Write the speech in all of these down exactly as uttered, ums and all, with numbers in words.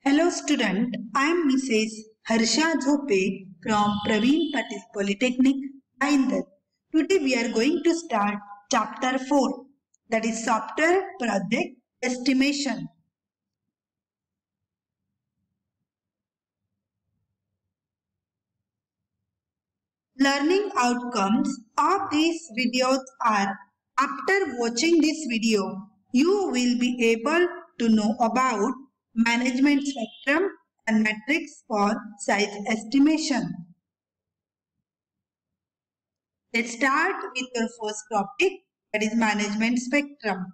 Hello student, I am Missus Harsha Zope from Praveen Patil Polytechnic, Bhayandar. Today we are going to start chapter four, that is software project estimation. Learning outcomes of these videos are: after watching this video, you will be able to know about management spectrum and metrics for size estimation. Let's start with your first topic, that is management spectrum.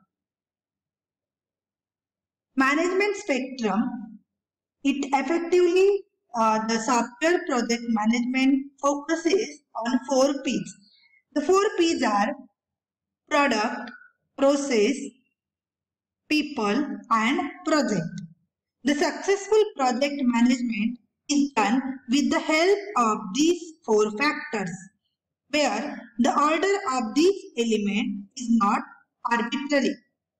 Management spectrum, it effectively, uh, the software project management focuses on four P's. The four P's are product, process, people and project. The successful project management is done with the help of these four factors, where the order of these elements is not arbitrary.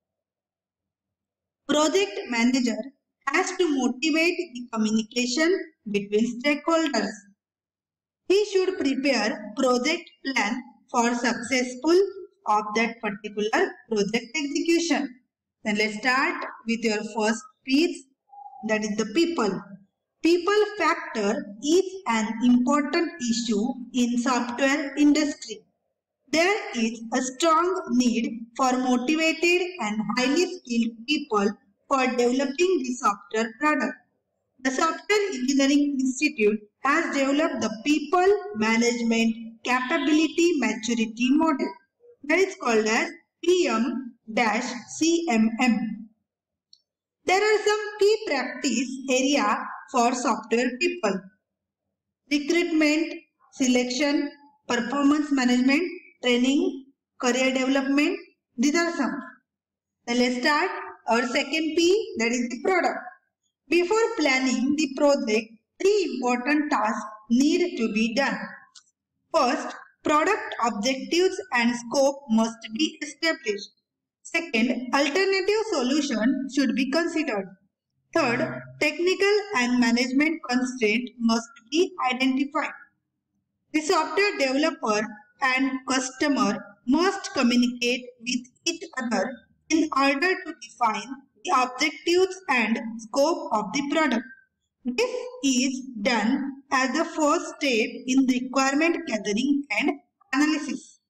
Project manager has to motivate the communication between stakeholders. He should prepare project plan for successful of that particular project execution. Then let's start with your first piece, that is the people. People factor is an important issue in software industry. There is a strong need for motivated and highly skilled people for developing the software product. The Software Engineering Institute has developed the People Management Capability Maturity Model, that is called as P M C M M. There are some key practice area for software people: recruitment, selection, performance management, training, career development. These are some. Then let's start our second P, that is the product. Before planning the project, three important tasks need to be done. First, product objectives and scope must be established. Second, alternative solution should be considered. Third, technical and management constraints must be identified. The software developer and customer must communicate with each other in order to define the objectives and scope of the product. This is done as the first step in requirement gathering and analysis.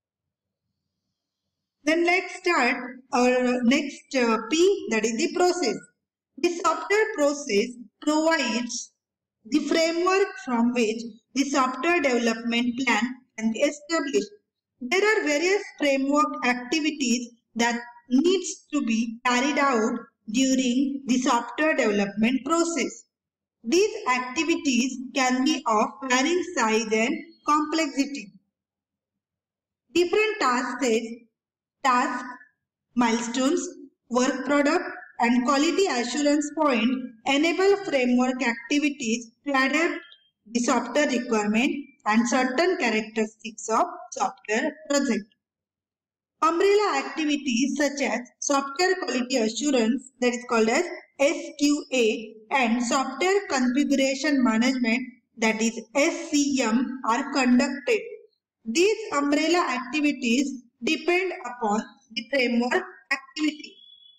Then let's start our next uh, P, that is the process. The software process provides the framework from which the software development plan can be established. There are various framework activities that needs to be carried out during the software development process. These activities can be of varying size and complexity. Different tasks, tasks, milestones, work product and quality assurance point enable framework activities to adapt the software requirement and certain characteristics of software project. Umbrella activities such as software quality assurance, that is called as S Q A, and software configuration management, that is S C M, are conducted. These umbrella activities depend upon the framework activity.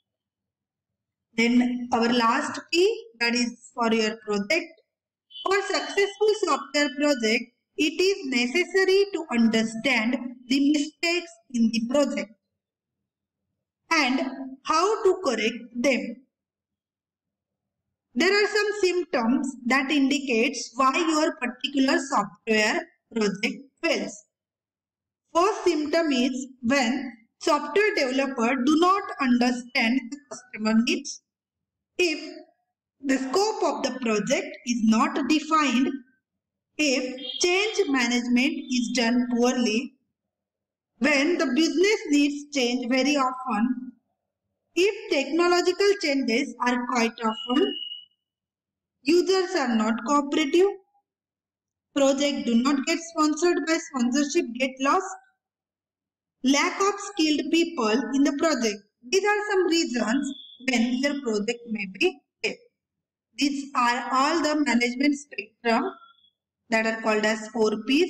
Then our last P, that is for your project. For successful software project, it is necessary to understand the mistakes in the project and how to correct them. There are some symptoms that indicates why your particular software project fails. First symptom is when software developer do not understand the customer needs. If the scope of the project is not defined, if change management is done poorly, when the business needs change very often, if technological changes are quite often, users are not cooperative, project do not get sponsored by sponsorship get lost, lack of skilled people in the project. These are some reasons when your project may be failed. are all the management spectrum that are called as four P's.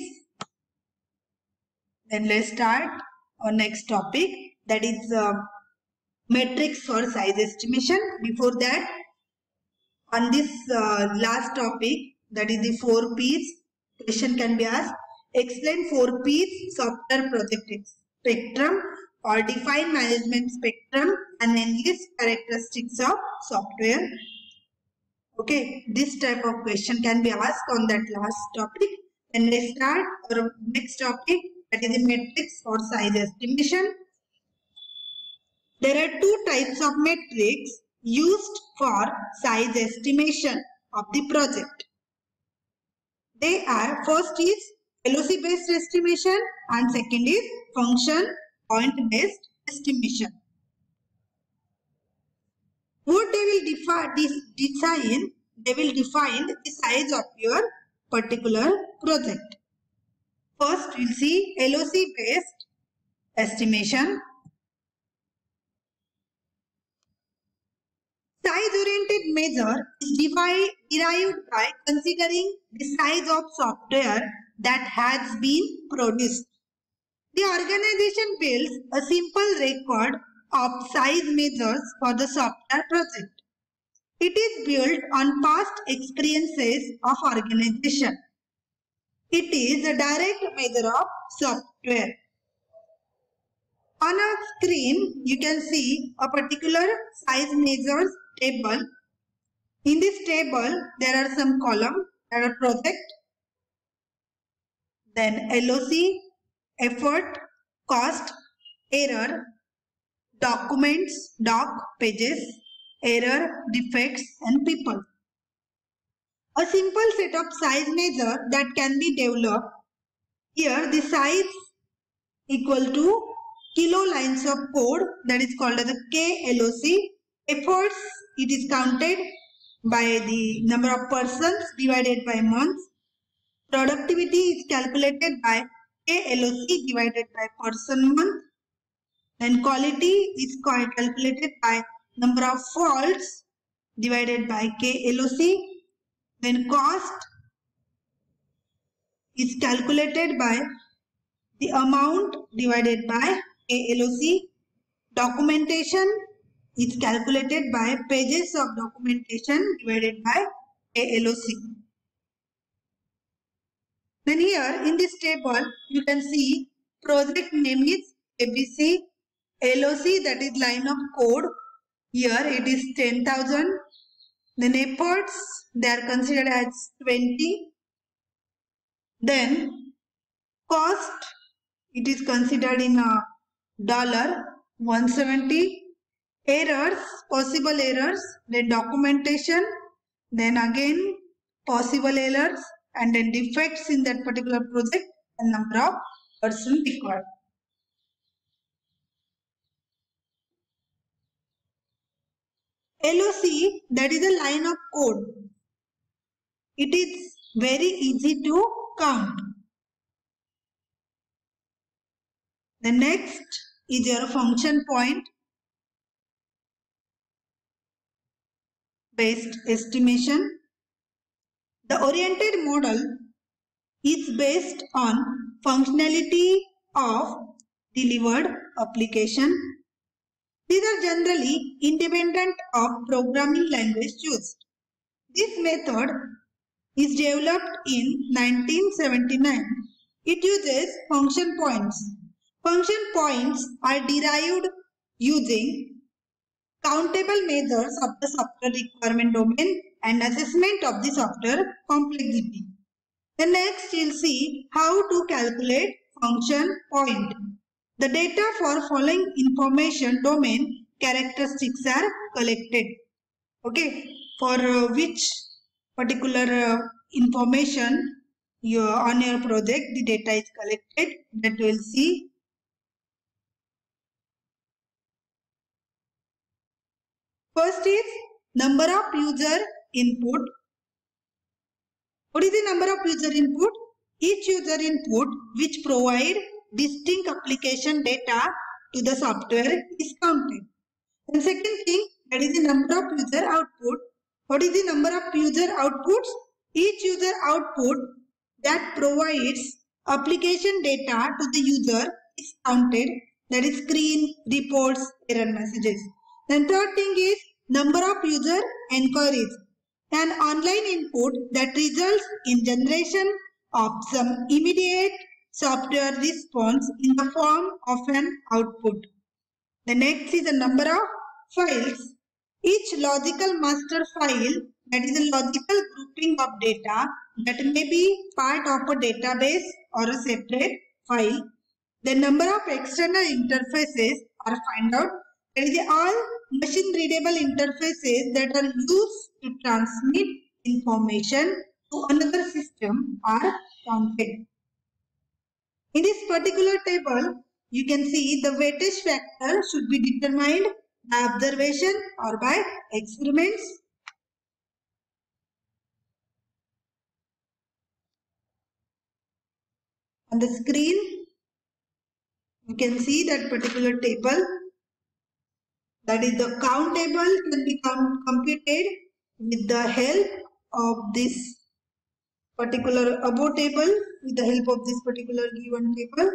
Then let's start our next topic, that is uh, metrics for size estimation. Before that, on this uh, last topic, that is the four P's, question can be asked. Explain four P's software project spectrum or define management spectrum and enlist characteristics of software. Okay, this type of question can be asked on that last topic. And let's start our next topic, that is the metrics for size estimation. There are two types of metrics used for size estimation of the project. They are, first is L O C based estimation and second is function point based estimation. What they will define, design, they will define the size of your particular project. First, we'll see L O C based estimation. Size-oriented measure is derived by considering the size of software that has been produced. The organization builds a simple record of size measures for the software project. It is built on past experiences of organization. It is a direct measure of software. On a screen, you can see a particular size measures table. In this table, there are some columns that are project, then L O C, effort, cost, error, documents, doc, pages, error, defects and people. A simple set of size measure that can be developed. Here the size equal to kilo lines of code, that is called as a K L O C. Efforts, it is counted by the number of persons divided by months. Productivity is calculated by K L O C divided by person month. Then quality is calculated by number of faults divided by K L O C. Then cost is calculated by the amount divided by K L O C. Documentation is calculated by pages of documentation divided by K L O C. Then here in this table you can see project name is A B C, L O C, that is line of code. Here it is ten thousand. Then efforts, they are considered as twenty. Then cost, it is considered in a dollar, one hundred seventy. Errors, possible errors, then documentation, then again possible errors, and then defects in that particular project and number of persons required. L O C, that is a line of code. It is very easy to count. The next is your function point based estimation. The oriented model is based on functionality of delivered application. These are generally independent of programming language used. This method is developed in nineteen seventy-nine. It uses function points. Function points are derived using countable measures of the software requirement domain and assessment of the software complexity. The next you'll see how to calculate function point. The data for following information domain characteristics are collected. Okay, for uh, which particular uh, information you, on your project the data is collected, that we'll see. First is number of user input. What is the number of user input? Each user input which provide distinct application data to the software is counted. And second thing, that is the number of user output. What is the number of user outputs? Each user output that provides application data to the user is counted. That is screen, reports, error messages. Then third thing is number of user enquiries. An online input that results in generation of some immediate software response in the form of an output. The next is the number of files. Each logical master file, that is a logical grouping of data that may be part of a database or a separate file. The number of external interfaces are found out. That is all machine readable interfaces that are used to transmit information to another system are counted. In this particular table, you can see the weightage factor should be determined by observation or by experiments. On the screen, you can see that particular table. That is, the count table can be computed with the help of this particular above table, with the help of this particular given table.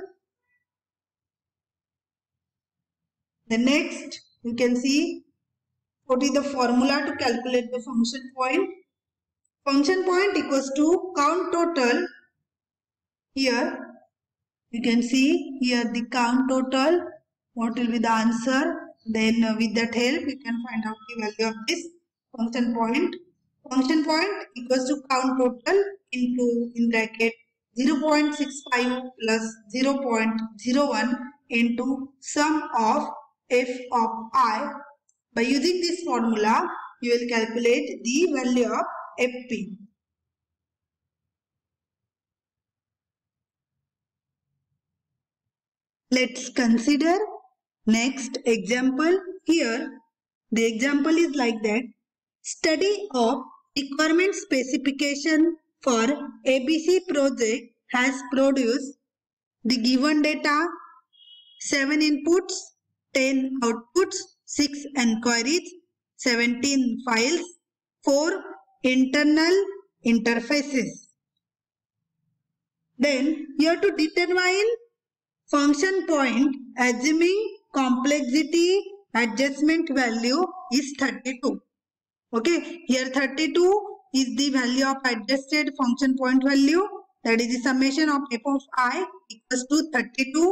The next, you can see what is the formula to calculate the function point. Function point equals to count total. Here you can see here the count total. What will be the answer? Then uh, with that help you can find out the value of this function point. Function point equals to count total into in bracket zero point six five plus zero point zero one into sum of f of I. By using this formula, you will calculate the value of Fp. Let's consider next example. Here, the example is like that. Study of requirement specification for A B C project has produced the given data, seven inputs, ten outputs, six enquiries, seventeen files, four internal interfaces. Then you have to determine function point assuming complexity adjustment value is thirty-two. Okay, here thirty-two is the value of adjusted function point value. That is the summation of f of I equals to thirty-two.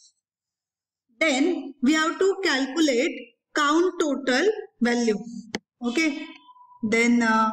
Then we have to calculate count total value. Okay, then uh,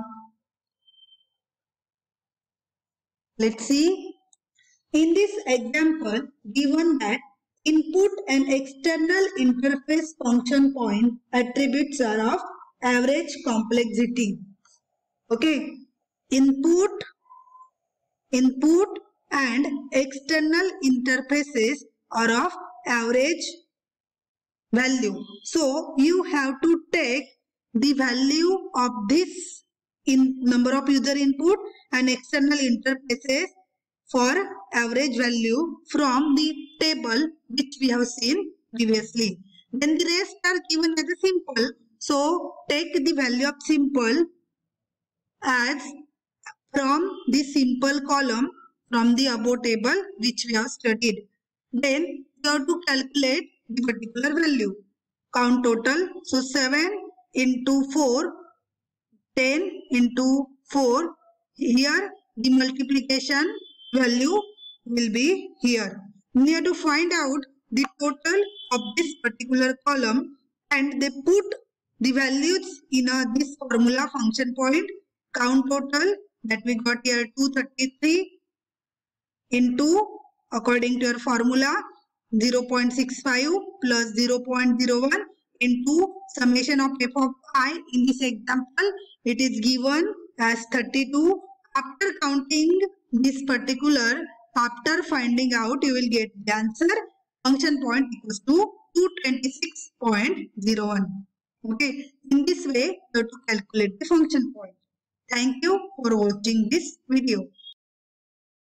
let's see. In this example, given that input and external interface function point attributes are of average complexity. Okay, input, input and external interfaces are of average value. So you have to take the value of this in number of user input and external interfaces for average value from the table which we have seen previously. Then the rest are given as a simple. So take the value of simple as from the simple column from the above table which we have studied. Then you have to calculate the particular value. Count total. So seven into four, ten into four. Here the multiplication value will be here. We have to find out the total of this particular column and they put the values in a, this formula function point. Count total that we got here two hundred thirty-three into according to your formula zero point six five plus zero point zero one into summation of f of I. In this example it is given as thirty-two. After counting this particular, after finding out, you will get the answer. Function point equals to two hundred twenty-six point zero one. Okay, in this way you have to calculate the function point. Thank you for watching this video.